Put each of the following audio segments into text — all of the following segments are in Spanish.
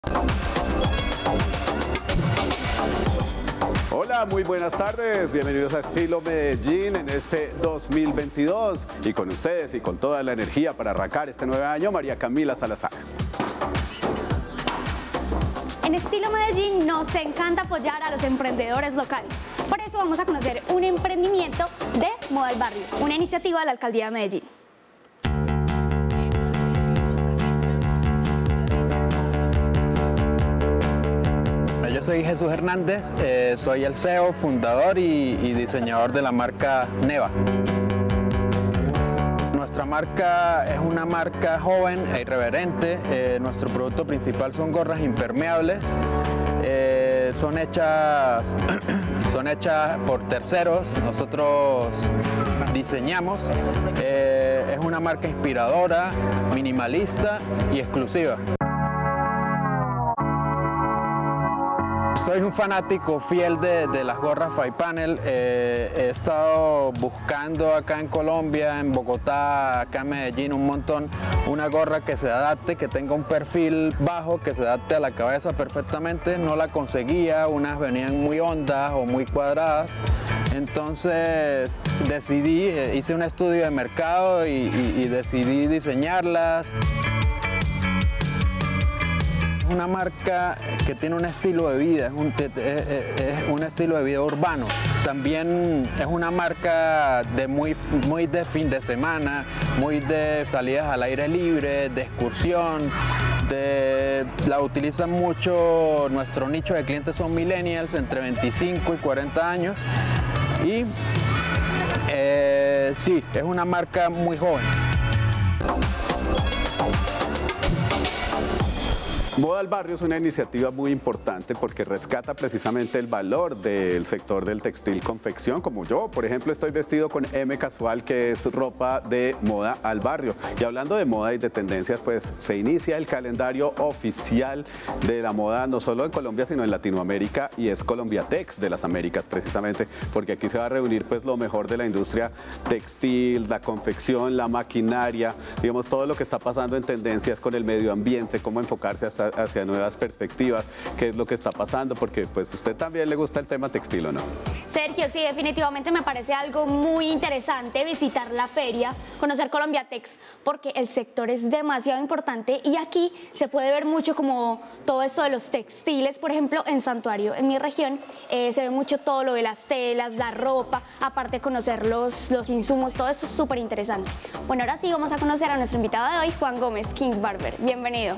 Hola, muy buenas tardes, bienvenidos a Estilo Medellín en este 2022 y con ustedes y con toda la energía para arrancar este nuevo año, María Camila Salazar. En Estilo Medellín nos encanta apoyar a los emprendedores locales. Por eso vamos a conocer un emprendimiento de Moda al Barrio, una iniciativa de la Alcaldía de Medellín. Yo soy Jesús Hernández, soy el CEO, fundador y diseñador de la marca Neva. Nuestra marca es una marca joven e irreverente. Nuestro producto principal son gorras impermeables. Son hechas por terceros, nosotros diseñamos. Es una marca inspiradora, minimalista y exclusiva. Soy un fanático fiel de las gorras Five Panel. He estado buscando acá en Colombia, en Bogotá, acá en Medellín, un montón, una gorra que se adapte, que tenga un perfil bajo, que se adapte a la cabeza perfectamente. No la conseguía, unas venían muy hondas o muy cuadradas. Entonces decidí, hice un estudio de mercado y decidí diseñarlas. Una marca que tiene un estilo de vida, es un estilo de vida urbano. También es una marca muy de fin de semana, muy de salidas al aire libre, de excursión. La utilizan mucho, nuestro nicho de clientes son millennials entre 25 y 40 años. Y sí, es una marca muy joven. Moda al Barrio es una iniciativa muy importante porque rescata precisamente el valor del sector del textil confección, como yo, por ejemplo, estoy vestido con M Casual, que es ropa de Moda al Barrio. Y hablando de moda y de tendencias, pues se inicia el calendario oficial de la moda, no solo en Colombia, sino en Latinoamérica, y es Colombiatex de las Américas, precisamente, porque aquí se va a reunir pues lo mejor de la industria textil, la confección, la maquinaria, digamos, todo lo que está pasando en tendencias con el medio ambiente, cómo enfocarse hacia nuevas perspectivas, qué es lo que está pasando, porque pues usted también le gusta el tema textil, ¿o no? Sergio, sí, definitivamente me parece algo muy interesante visitar la feria, conocer Colombiatex, porque el sector es demasiado importante y aquí se puede ver mucho como todo esto de los textiles. Por ejemplo, en Santuario, en mi región, se ve mucho todo lo de las telas, la ropa, aparte de conocer los insumos, todo esto es súper interesante. Bueno, ahora sí vamos a conocer a nuestro invitado de hoy, Juan Gómez, King Barber. Bienvenido.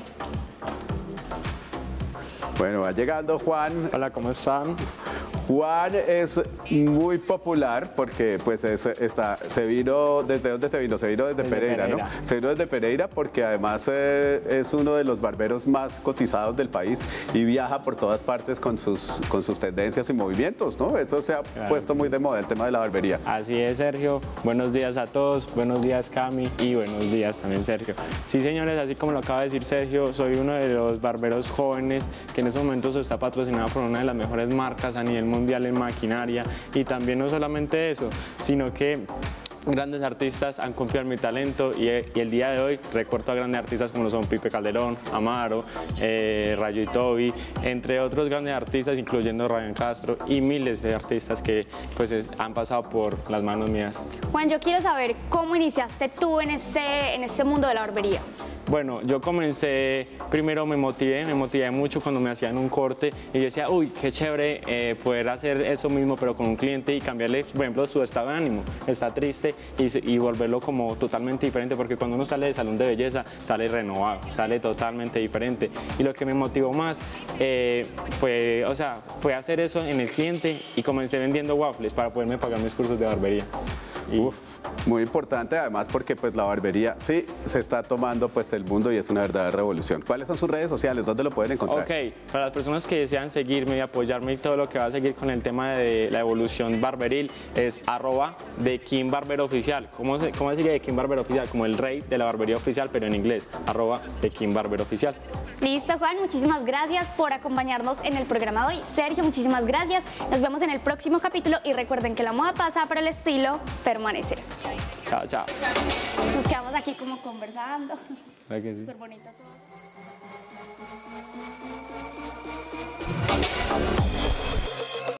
Bueno, va llegando Juan. Hola, ¿cómo están? Juan es muy popular porque pues se vino, ¿desde dónde se vino? Se vino desde Pereira, ¿no? Se vino desde Pereira porque además es uno de los barberos más cotizados del país y viaja por todas partes con sus tendencias y movimientos, ¿no? Eso se ha puesto muy de moda, el tema de la barbería. Así es, Sergio. Buenos días a todos, buenos días, Cami, y buenos días también, Sergio. Sí, señores, así como lo acaba de decir Sergio, soy uno de los barberos jóvenes que en estos momentos está patrocinado por una de las mejores marcas a nivel mundial en maquinaria, y también no solamente eso, sino que grandes artistas han confiado en mi talento y el día de hoy recorto a grandes artistas como lo son Pipe Calderón, Amaro, Rayo y Toby, entre otros grandes artistas, incluyendo Ryan Castro y miles de artistas que pues han pasado por las manos mías. Juan, yo quiero saber cómo iniciaste tú en este mundo de la barbería. Bueno, yo comencé, primero me motivé mucho cuando me hacían un corte y yo decía, uy, qué chévere poder hacer eso mismo pero con un cliente y cambiarle, por ejemplo, su estado de ánimo, está triste y volverlo como totalmente diferente, porque cuando uno sale del salón de belleza sale renovado, sale totalmente diferente. Y lo que me motivó más fue hacer eso en el cliente y comencé vendiendo waffles para poderme pagar mis cursos de barbería. Uf, muy importante además porque pues la barbería sí se está tomando pues el mundo y es una verdadera revolución. ¿Cuáles son sus redes sociales? ¿Dónde lo pueden encontrar? Ok, para las personas que desean seguirme y apoyarme y todo lo que va a seguir con el tema de la evolución barberil es @TheKingBarberOficial. ¿Cómo sigue The King Barber Oficial? Como el rey de la barbería oficial, pero en inglés, @TheKingBarberOficial. Listo, Juan, muchísimas gracias por acompañarnos en el programa de hoy. Sergio, muchísimas gracias. Nos vemos en el próximo capítulo y recuerden que la moda pasa, pero el estilo permanece. Chao, chao. Nos quedamos aquí como conversando. Sí. Súper bonito todo.